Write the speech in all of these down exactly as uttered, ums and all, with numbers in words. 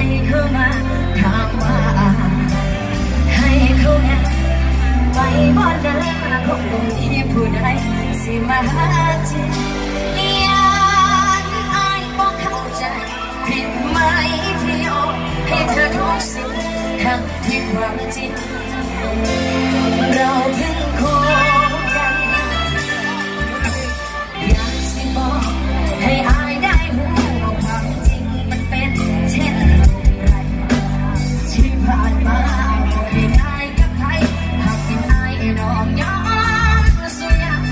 เข้ามาถามว่าให้เขาแน่ไปบ่ได้คงบ่มีผู้ใดสิมาหาเจ็บยานอายบ่เข้าใจผิดไหมที่ยอมให้เธอทุกสิ่งทั้งที่ความจริงเราเพิ่งคบกันอยากสิบอกให้อายได้รู้ว่าความจริงมันเป็นเช่นไรที่ผ่านมาให้ได้กับใครหากเป็นอายน้องยอมสุยา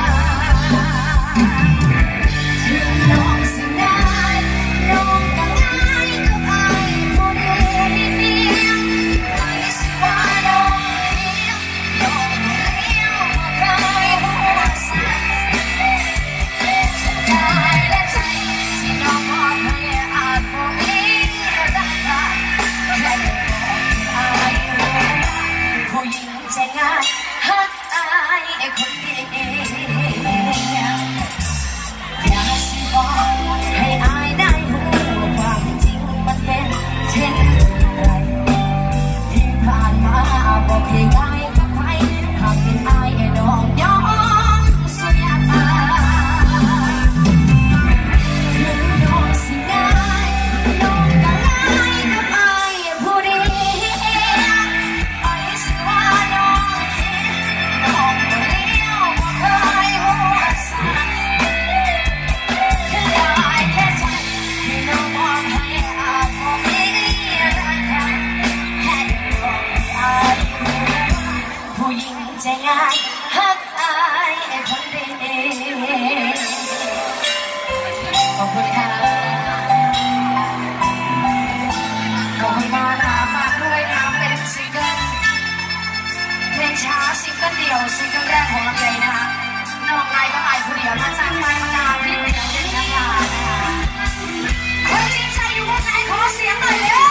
ถึงน้องสิได้น้องก็ง่ายกับอายผู้เดียวนิดเดียวไม่สิว่าน้องเดียวน้องเดียวบ่เคยหัวใจกายและใจที่น้องมอบให้อาจบ่มีราคาแค่ได้บอกอายรู้ผู้หญิงใจง่ายฮักอายคนเดียวอยากสิบอกให้อายได้รู้ว่าความจริงมันเป็นเช่นไรที่ผ่านมาบอกให้ง่ายกับใครหากเป็นอายน้องยอมสุดยอดถึงน้องสิง่ายน้องก็ง่ายกับอายผู้เดียวไม่สิว่าน้องผิดน้องบ่เลี้ยวบ่เคยหัวใจแค่ได้แค่ใจที่น้องมอบให้อาจบ่มีราคาแค่ได้บอกให้อายรู้ผู้หญิงใจง่ายฮักอายคนเดียวขอบคุณค่ะขอบคุณมากนะฝากด้วยนะเป็นซิงเกิลเพลงช้าซิงเกิลเดียวซิงเกิลแรกของลำไยนะคะน้องไอก็ไอผู้เดียวมาจากไปมานานพี่เดียวเป็นนะคะคนจริงใจอยู่วงไหนขอเสียงหน่อยเร็ว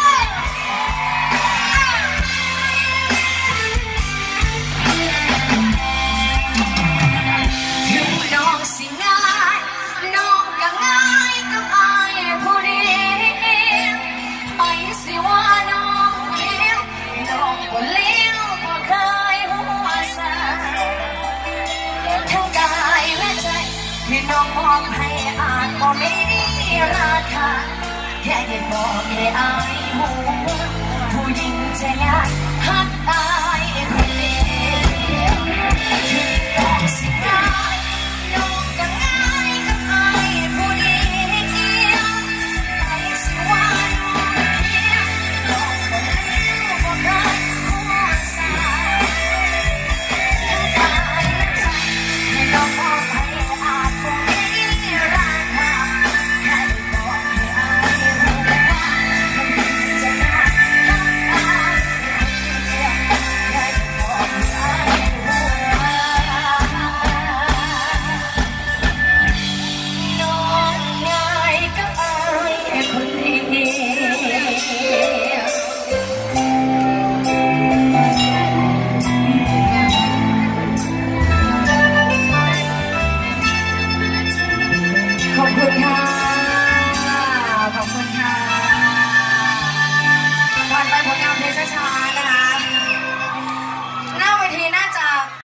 ถึงน้องสิง่ายน้องก็ง่ายกับอายผู้เดียวไม่สิว่าน้องเลี้ยวน้องก็เลี้ยวบ่เคยหัวใจทั้งกายและใจที่น้องมอบให้อาจบ่มีราคาแค่ได้บอกให้อายรู้ผู้หญิงใจง่ายฮักอาย